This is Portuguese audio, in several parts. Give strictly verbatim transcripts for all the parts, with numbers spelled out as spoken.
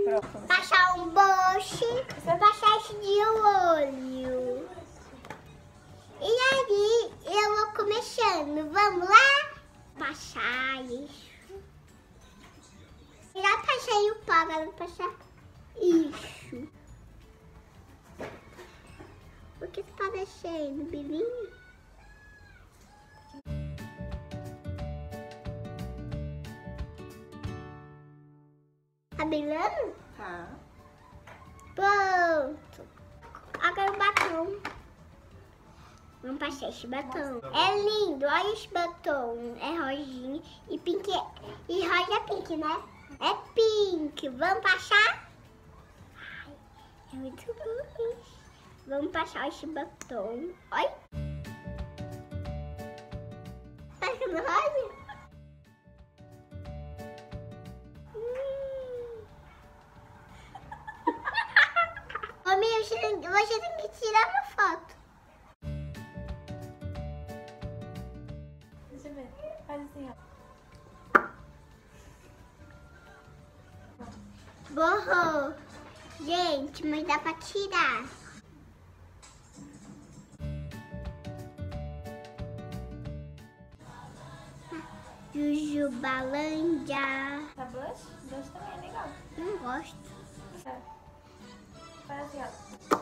Pronto. Passar um blush. Vou passar esse de olho. E aí eu vou começando. Vamos lá? Passar isso. Já passei o pó, agora vou passar isso. O que tá descendo, bebinho? Tá brilhando? Tá. Pronto. Agora o batom. Vamos passar esse batom. É lindo, olha esse batom. É rosinha e pink. E rosa é pink, né? É pink. Vamos passar? Ai, é muito bom. Vamos passar esse batom. Olha. Tá ficando rosa? Hum. Ô, Mia, você tem, você tem que tirar uma foto. Deixa eu ver. Faz assim, ó. Borrou. Gente, mas dá pra tirar. Jujubalândia. Tá blush? Blush também é legal. Não gosto. É. Faz assim, ó.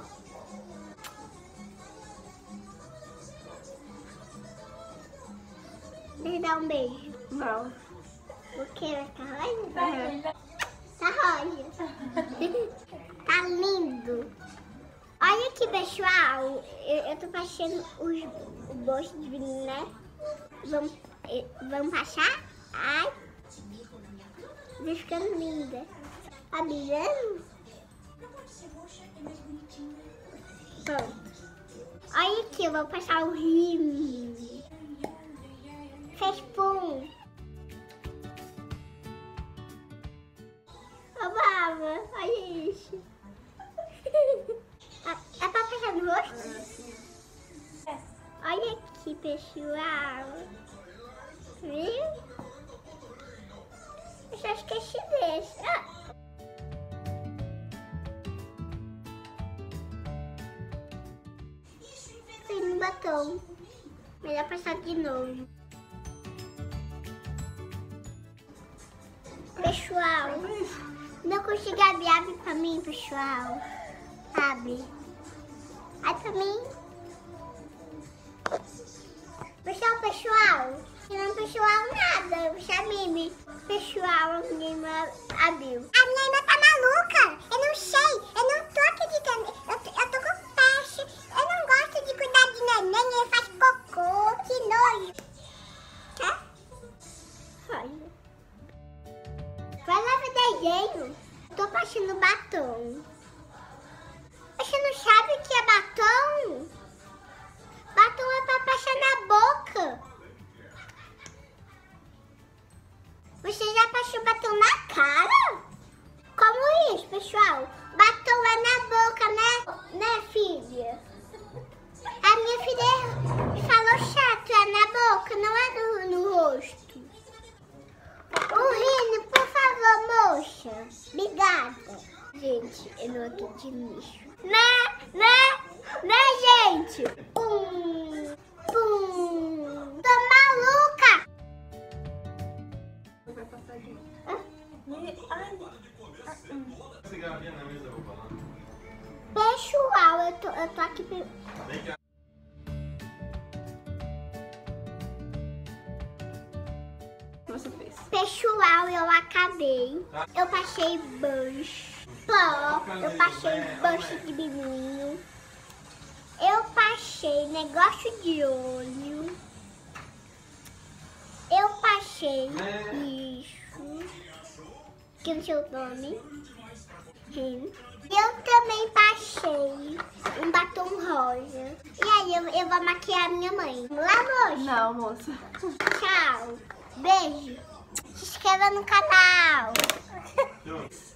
Deixa eu dar um beijo. Não. O que? Vai ficar rosa? Vai, vai. Tá rosa. Tá lindo. Olha aqui, pessoal. Eu, eu tô passando os, o bolso de vinho, né? Vamos, eh, vamos passar? Ai. Vai ficando linda. Tá brilhando? Pronto. Olha aqui, eu vou passar o rímel. Fez pum. Ô, Baba, olha isso. É pra passar no rosto? É. Olha aqui, pessoal. Viu? Eu só esqueci desse. Ah. Fui no batom. Melhor passar de novo. Pessoal, não consigo abrir, abre pra mim, pessoal. Abre. Abre pra mim. Pessoal, pessoal. Não, pessoal, nada. Puxa, Mimi. Pessoal, ninguém abriu. A minha irmã tá maluca. Eu não sei. Eu não tô acreditando. Eu, tô- eu tô com peste. Eu não gosto de cuidar de neném. Ele faz cocô. Que nojo. Tá? Olha. Vai lá ver desenho. Tô passando batom. Você não sabe o que é batom? Batom é pra passar na boca. Você já passou batom na cara? Como isso, pessoal? Batom é na boca, né? Né, filha? A minha filha falou chato, é na boca, não é no, no rosto. O Rino, por favor, moça. Obrigada. Gente, eu não acredito nisso. Né? Né? Né, gente? Pum. Pum. Tô maluca. Vai passar de novo. Ah, Ai. pessoal, eu tô, eu tô aqui... pe- O que você fez? Pessoal, eu acabei. Eu passei blush, pó, eu passei blush de biminho. Eu passei negócio de olho. Eu passei isso. Que não sei o nome. Hum. Eu também passei um batom rosa. E aí eu, eu vou maquiar minha mãe. Vamos lá, moça? Não, moça. Tchau. Beijo. Se inscreva no canal.